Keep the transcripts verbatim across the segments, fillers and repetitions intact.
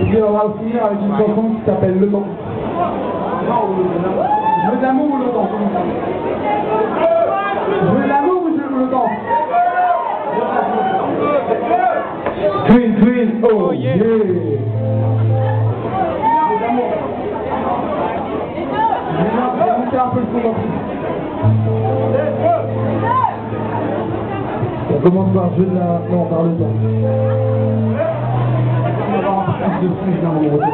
puis on va finir avec une chanson qui s'appelle Le Temps. Je veux de l'amour ou le temps? Je veux de l'amour ou je veux le temps? Twin, twin, oh yeah! Je vais monter un peu le son en plus. On commence par jeu de la... non, par le temps. On va avoir un peu plus de son dans mon retour.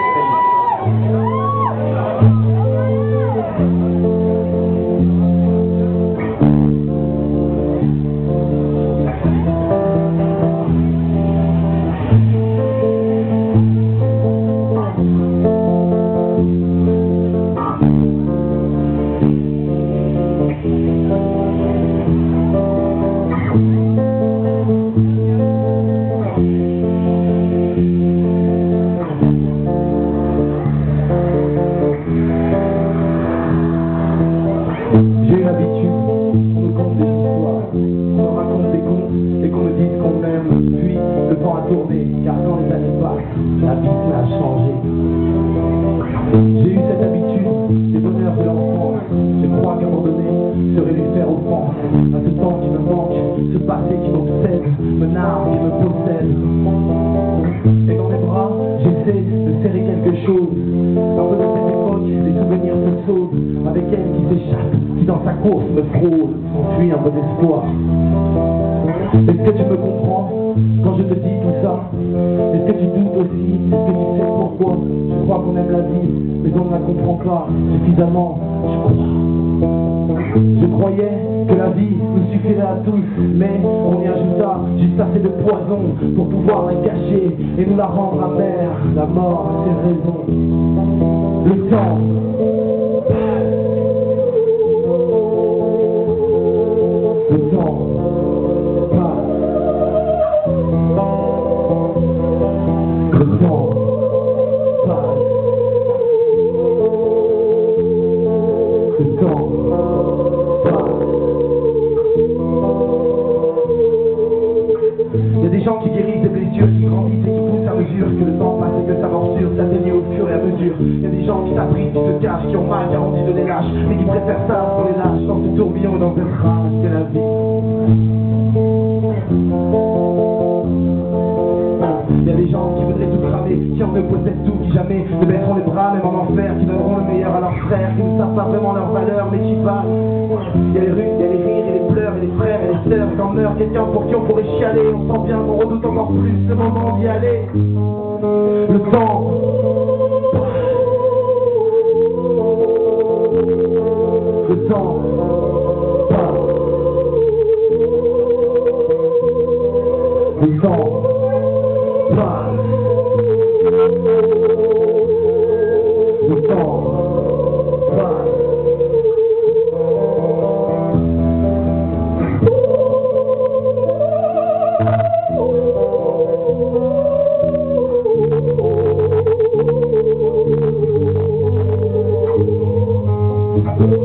J'ai l'habitude qu'on me conte des histoires, qu'on me raconte des contes et qu'on me dise qu'on m'aime. Puis le temps a tourné, car quand les années passent, la vie a changé. J'ai eu cette habitude, des bonheurs de l'enfance. Je crois qu'à un moment donné, serait lui faire offense à ce temps qui me manque, ce passé qui m'obsède, me nargue et me possède. Et dans mes bras, j'essaie de serrer quelque chose. Un peu de cette époque, les souvenirs se sauvent, avec elle qui s'échappe, qui dans sa course me frôle, s'enfuit un peu d'espoir. Est-ce que tu me comprends quand je te dis tout ça? Est-ce que tu doutes aussi? Est-ce que tu sais pourquoi? Je crois qu'on aime la vie, mais on ne la comprend pas suffisamment, je crois. Je croyais que la vie nous suffirait à tous, mais on y ajouta juste assez de poison pour pouvoir la cacher et nous la rendre amère. La mort a ses raisons. Le temps. Le temps passe. Le temps passe. Le temps passe. Il y a des gens qui guérissent des blessures, qui grandissent et qui poussent à mesure que le temps passe et que sa morsure s'atténue au fur et à mesure. Il y a des gens qui s'abritent, qui se cachent, qui ont mal garanti de les lâches, mais qui préfèrent ça pour les lâches dans ce tourbillon et dans cette rage qu'est la vie. Il y a des gens qui voudraient tout cramer, qui en ne possèdent tout, qui jamais ne baisseront les bras, même en enfer, qui donneront le meilleur à leurs frères, qui ne savent pas vraiment leur valeur, mais qui valent. Il y a les rues, il y a les rires, et les pleurs, et les frères, et les sœurs, et quand meurt quelqu'un pour qui on pourrait chialer, on sent bien qu'on redoute encore plus le moment d'y aller. Le temps. Le temps passe. Le temps passe. Le temps passe. Thank you.